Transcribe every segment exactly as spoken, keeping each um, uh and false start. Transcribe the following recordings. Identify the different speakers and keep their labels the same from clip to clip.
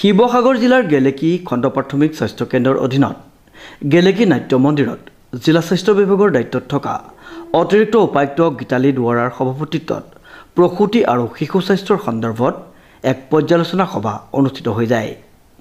Speaker 1: শিৱসাগৰ জিলাৰ গেলেকী খণ্ড প্ৰাথমিক স্বাস্থ্য কেন্দ্ৰৰ অধীনত গেলেকী নাট্য মন্দিৰত জিলা স্বাস্থ্য বিভাগৰ দায়িত্বত থকা অতিৰিক্ত উপায়ুক্ত গীতালী দুৱৰাৰ সভাপতিত্বত প্ৰসূতি আৰু শিশু স্বাস্থ্যৰ সন্দৰ্ভত এক পৰ্যালোচনা সভা অনুষ্ঠিত হৈ যায়।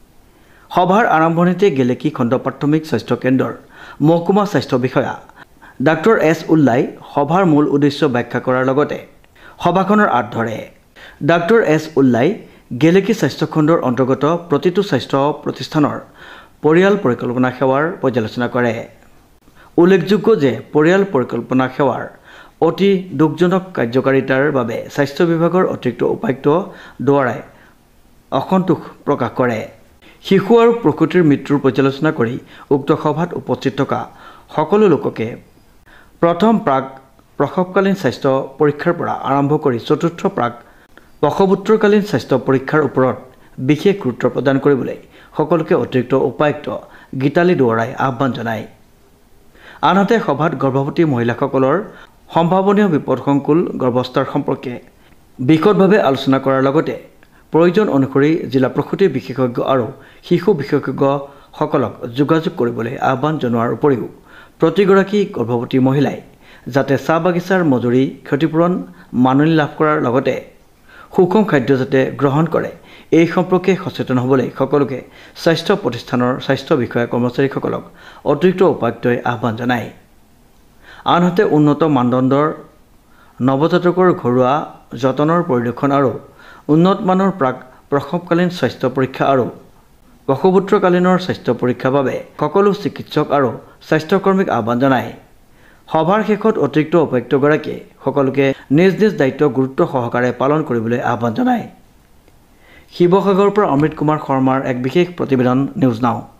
Speaker 1: সভাৰ আৰম্ভণিতে গেলেকী খণ্ড প্ৰাথমিক স্বাস্থ্য কেন্দ্ৰৰ মহকুমা স্বাস্থ্য বিষয়া ডাক্তৰ এছ উল্লাই সভাৰ মূল উদ্দেশ্য ব্যাখ্যা কৰাৰ লগতে সভাখনৰ আঁত ধৰে। ডাক্তৰ এছ উল্লাই গেলেকী স্বাস্থ্য খণ্ডৰ অন্তৰ্গত প্ৰতিটো স্বাস্থ্য প্ৰতিষ্ঠানৰ পৰিয়াল পৰিকল্পনা সেৱাৰ পৰ্যালোচনা কৰে। উল্লেখযোগ্য যে পৰিয়াল পৰিকল্পনা সেৱাৰ অতি দুখজনক কাৰ্যকাৰিতাৰ বাবে স্বাস্থ্য বিভাগৰ অতিৰিক্ত উপায়ুক্ত দুৱাৰাই অসন্তোষ প্ৰকাশ কৰে। শিশু আৰু প্ৰসূতিৰ মৃত্যুৰ পৰ্যালোচনা কৰি উক্ত সভাত উপস্থিত থকা সকলো লোককে প্ৰথম প্ৰাক প্ৰসৱকালীন স্বাস্থ্য পৰীক্ষাৰ পৰা আৰম্ভ কৰি চতুৰ্থ প্ৰাক প্ৰসৱোত্তৰকালীন স্বাস্থ্য পৰীক্ষাৰ ওপৰত বিশেষ গুৰুত্ব প্ৰদান কৰিবলৈ সকলোকে অতিৰিক্ত উপায়ুক্ত গীতালী দুৱৰাই আহ্বান জনায়। আনহাতে সভাত গৰ্ভৱতী মহিলাসকলৰ সম্ভাৱনীয় বিপদসংকুল গৰ্ভাৱস্থাৰ সম্পৰ্কে বিশদভাৱে আলোচনা কৰাৰ লগতে প্ৰয়োজন অনুসৰি জিলা প্ৰসূতি বিশেষজ্ঞ আৰু শিশু বিশেষজ্ঞসকলক যোগাযোগ কৰিবলৈ আহ্বান জনোৱাৰ উপৰিও প্ৰতিগৰাকী গৰ্ভৱতী মহিলাই যাতে চাহ বাগিচাৰ মজুৰি ক্ষতিপূৰণ মাননি লাভ কৰাৰ লগতে সুষম খাদ্য যাতে গ্ৰহণ কৰে এই সম্পৰ্কে সচেতন হ'বলৈ সকলোকে স্বাস্থ্য প্ৰতিষ্ঠানৰ স্বাস্থ্য বিষয়া কৰ্মচাৰীসকলক অতিৰিক্ত উপায়ুক্তই আহ্বান জনায়। আনহাতে উন্নত মানদণ্ডৰ নৱজাতকৰ ঘৰুৱা যতনৰ পৰিদৰ্শন আৰু উন্নত মানৰ প্ৰাক প্ৰসৱকালীন স্বাস্থ্য পৰীক্ষা আৰু প্ৰসৱোত্তৰকালীনৰ স্বাস্থ্য পৰীক্ষাৰ বাবে সকলো চিকিৎসক আৰু স্বাস্থ্যকৰ্মীক আহ্বান জনায়। সভাৰ শেষত অতিৰিক্ত উপায়ুক্তগৰাকীয়ে সকলোকে নিজ নিজ দায়িত্ব গুৰুত্ব সহকাৰে পালন কৰিবলৈ আহ্বান জনায়। শিৱসাগৰৰ পৰা অমৃত কুমাৰ শৰ্মাৰ এক বিশেষ প্ৰতিবেদন নিউজ নাও।